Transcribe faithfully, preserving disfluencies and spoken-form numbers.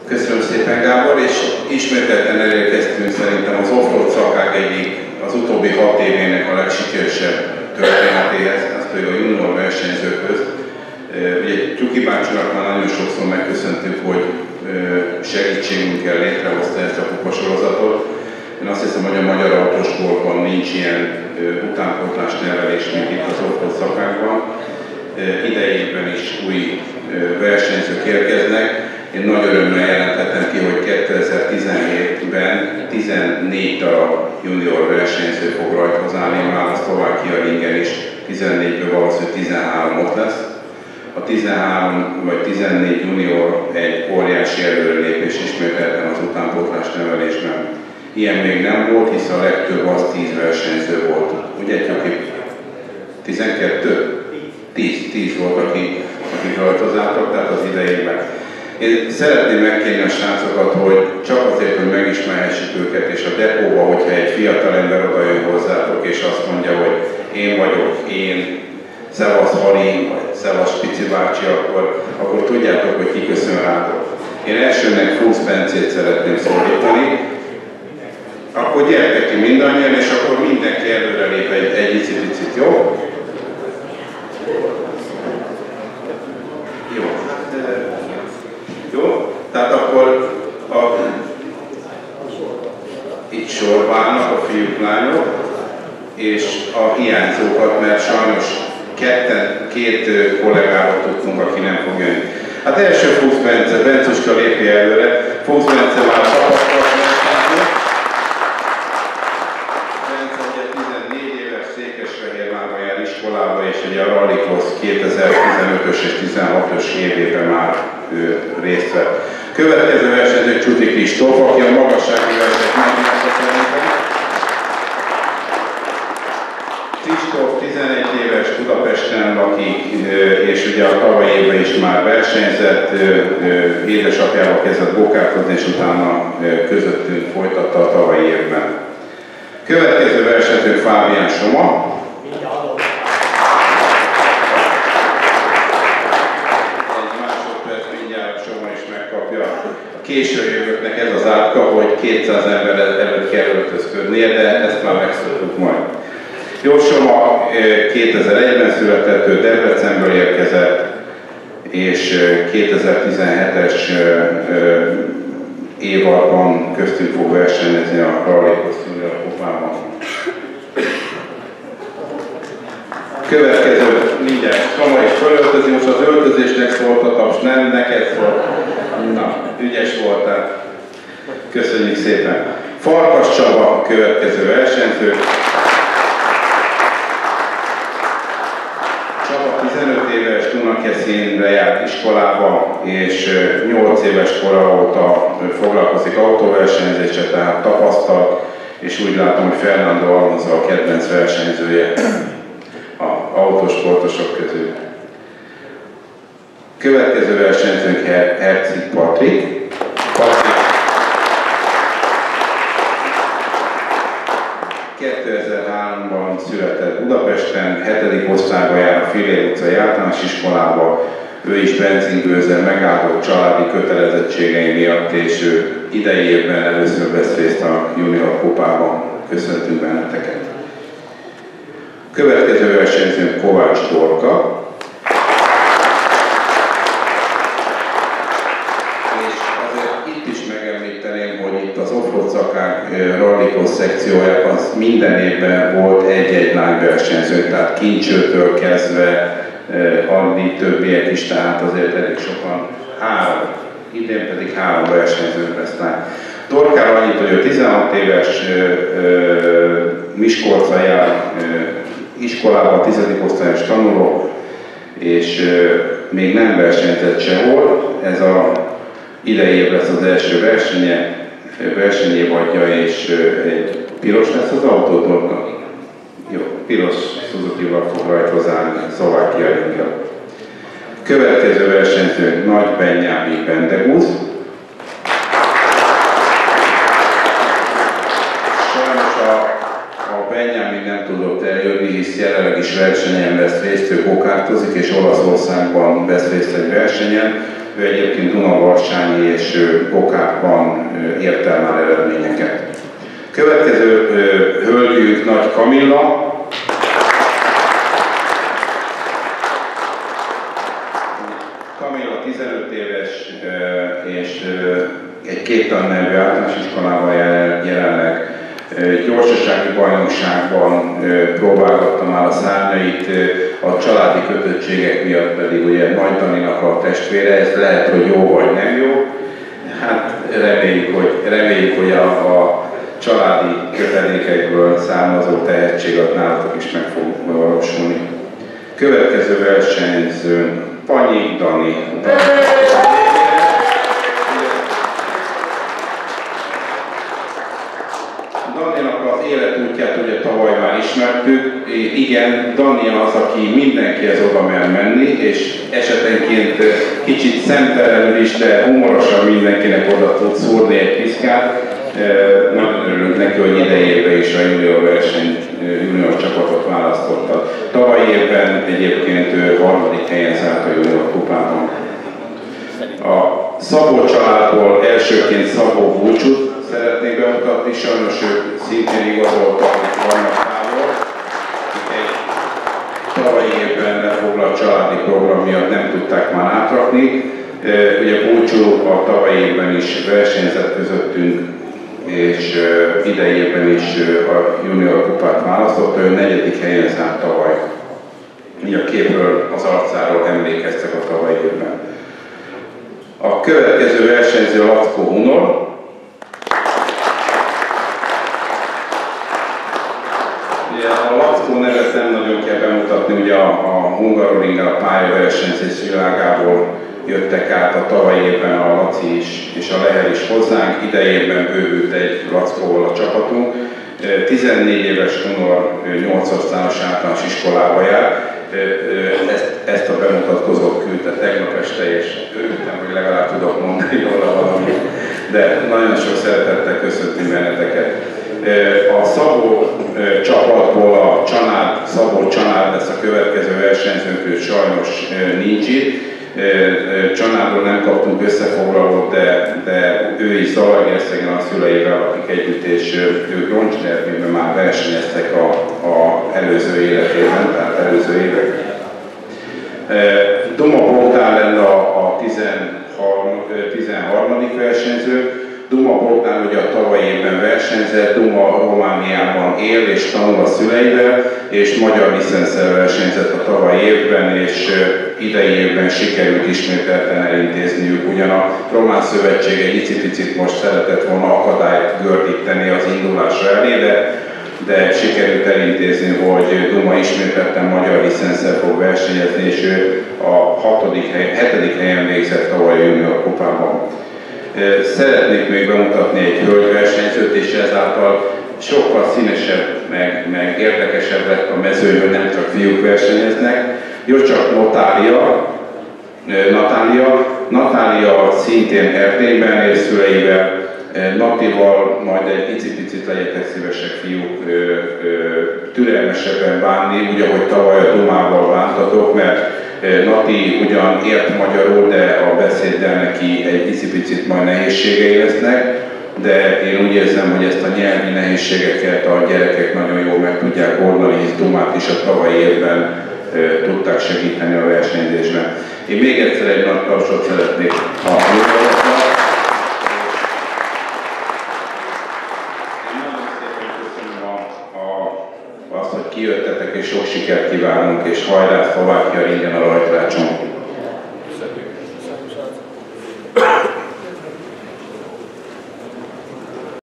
Köszönöm szépen, Gábor, és ismételten elérkeztünk szerintem az offroad szakág egyik az utóbbi hat évének a legsikeresebb történetéhez, az pedig a junior versenyzőkhöz. Ugye Tyuki bácsinak már nagyon sokszor megköszöntük, hogy segítségünkkel létrehozta ezt a kupasorozatot. Én azt hiszem, hogy a magyar autósportban nincs ilyen utánpótlás nevelés, mint itt az offroad szakágban. Idejében is új versenyzők érkeznek. Én nagy örömmel jelentettem ki, hogy kétezer-tizenhétben tizennégy darab junior versenyző fog rajthoz állni, már a Szlovákia ringen is tizennégyből valószínűleg tizenhárom ott lesz. A tizenhárom vagy tizennégy junior egy óriási előrelépés ismételten az utánpótlás nevelésben. Ilyen még nem volt, hisz a legtöbb az tíz versenyző volt. Ugye, aki tizenkettő? tíz, tíz volt, akik, akik rajtozáltak, tehát az idejében. Én szeretném megkérni a srácokat, hogy csak azért, hogy megismerhessük őket, és a depóba, hogyha egy fiatal ember oda jön hozzátok, és azt mondja, hogy én vagyok, én, szevasz Hali, vagy szevasz Pici bácsi, akkor, akkor tudjátok, hogy ki köszön rátok. Én elsőnek Fuchs Bencét szeretném szólítani, akkor gyertek ki mindannyian, és akkor mindenki előrelép egy, egy icipicit, jó? Jó. Jó? Tehát akkor a, itt sorválnak a fiúk, lányok, és a hiányzókat, mert sajnos ketten, két kollégáról tudtunk, aki nem fog jönni. Hát első Fuchs Bence, Bencuska lépje előre, Fuchs Bence már tapasztalt versenyző. Bence ugye tizennégy éves Székesfehérvárban jár iskolába, és ugye a Rallycross kétezer-tizenötös és tizenhatos évében már ő részt vett. Következő versenyző Csuti Kristóf, aki a magassági versenyt megnyerte szerintem. Kristóf tizenegy éves, Budapesten lakik, és ugye a tavalyi évben is már versenyzett, édesapjával kezdett gokártozni, és utána közöttünk folytatta a tavalyi évben. Következő versenyző Fábián Soma. Késő jövőknek ez az átka, hogy kétszáz ember előtt kell öltözködnie, de ezt már megszoktuk majd. Jósoma kétezer-egyben született, ő Debrecenből érkezett, és kétezer-tizenhetes évadban köztünk fog versenyezni a Rallycross Junior kupában. Következő mindjárt Kama is fölöltözi, most az öltözésnek szólt a taps, nem neked szólt. Na, ügyes voltál. Köszönjük szépen. Farkas Csaba, következő versenyző. Csaba tizenöt éves, Dunakeszínre járt iskolába, és nyolc éves kora óta foglalkozik autóversenyzéssel, tehát tapasztalt, és úgy látom, hogy Fernando Alonso a kedvenc versenyzője az autósportosok közül. Következő versenyzőnk Herceg Patrik. Patrik kétezer-háromban született Budapesten, hetedik osztályba jár a Filér utcai általános iskolába. Ő is benzingőzzel megáldott családi kötelezettségei miatt, és ő idei évben először vesz részt a junior kupában. Köszöntünk benneteket. Következő versenyzőnk Kovács Dorka. Az offroad szakág Rallycross szekciójában minden évben volt egy-egy lányversenyző, tehát Kincsőtől kezdve addig többiek is, tehát azért elég sokan, három, idén pedig három versenyzők lesz lány. Dorkára annyit, hogy ő tizenhat éves, Miskolcra jár iskolában, tizedik osztályos tanuló, és még nem versenyzett sehol. Ez a idei év lesz az első versenye, versenyévadja, és egy piros lesz az autó, Dorka? Jó, piros Suzuki-val fog rajthoz állni, Szlovákia ringen. Következő versenyző Nagy Benyámi Bendegusz. Sajnos a, a Benyámi nem tudott eljönni, hisz jelenleg is versenyen vesz részt, ő gokártozik, és Olaszországban vesz részt egy versenyen. ő egyébként Dunavarcsányi és Gokákban ért el már eredményeket. Következő hölgyünk Nagy Kamilla. Kamilla tizenöt éves és egy két tannervű általános iskolában jelenleg gyorsasági bajnokságban próbálgatta már a szárnyait, a családi kötöttségek miatt pedig ugye Nagy Daninak a testvére, ez lehet, hogy jó vagy nem jó. Hát reméljük, hogy, reméljük, hogy a, a családi kötelékekből származó tehetség nálatok is meg fog valósulni. Következő versenyző Panyi Dani. Daninak az életútját ugye tavaly már ismertük. Igen, Dani az, aki mindenkihez oda mer menni, és esetenként kicsit szemtelenül is, de humorosan mindenkinek oda tud szúrni egy piszkát. Nagyon örülünk neki, hogy idejében is a junior verseny, junior csapatot választotta. Tavalyi évben egyébként ő harmadik helyen zárt a junior kupában. A Szabó családból elsőként Szabó Búcsút szeretnék bemutatni, sajnos ők szintén igazoltak, vannak távol. Egy tavalyi évben lefoglalt családi program miatt nem tudták már átrakni. Ugye Búcsú a tavalyi évben is versenyzett közöttünk, és idejében is a junior kupát választotta, ő negyedik helyen zárt tavaly. Így a képről, az arcáról emlékeztek a tavalyi évben. A következő versenyző Lackó Hunor. Ugye a Lackó nevet nem nagyon kell bemutatni, ugye a, a Hungaroring a pályaversenyzés világából jöttek át a tavalyi évben a Laci is és a Lehel is hozzánk, idejében bővült egy Lackóval a csapatunk. tizennégy éves Hunor nyolc osztályos általános iskolába jár. Ezt, ezt a bemutatkozót küldte tegnap este, és örültem, hogy legalább tudok mondani róla valamit, de nagyon sok szeretettel köszöntünk benneteket. A Szabó csapatból a Csanád, Szabó Csanád lesz a következő versenyzőnk, ő sajnos nincs itt. Csanádról nem kaptunk összefoglalót, de, de ő is Zalaegerszegen a szüleivel, akik együtt, és ők Roncsderbiben már versenyeztek a, a előző életében, tehát előző évek. Duma Bogdán lenne a, a tizenharmadik versenyző. Duma Bogdán ugye a tavalyi évben versenyzett, Duma Romániában él és tanul a szüleivel, és magyar licenszel versenyzett a tavalyi évben, és idei évben sikerült ismételten elintézniük. Ugyan a Román Szövetség egy icipicit most szeretett volna akadályt gördíteni az indulásra elé, de, de sikerült elintézni, hogy Duma ismételten magyar licenszel fog versenyezni, és ő a hatodik hely, hetedik helyen végzett tavaly a junior kupában. Szeretnék még bemutatni egy hölgyversenyzőt, és ezáltal sokkal színesebb, meg, meg érdekesebb lett a mezőny, hogy nem csak fiúk versenyeznek. Jócsak Natália, Natália, Natália szintén Erdélyben él szüleivel, Natival majd egy icipicit legyetek szívesek fiúk türelmesebben bánni, úgy ahogy tavaly a Dumával bántatok, mert Nati ugyan ért magyarul, de a beszéddel neki egy icipicit majd nehézségei lesznek, de én úgy érzem, hogy ezt a nyelvi nehézségeket a gyerekek nagyon jól meg tudják oldani, hisz Dumát is a tavalyi évben e, tudták segíteni a versenyzésben. Én még egyszer egy nagy tapsot szeretnék a műsoroknak. Én nagyon szépen köszönöm a, a, azt, hogy kijöttetek, és sok sikert kívánunk, és hajrá Szlovákia, ringen a rajtrácson!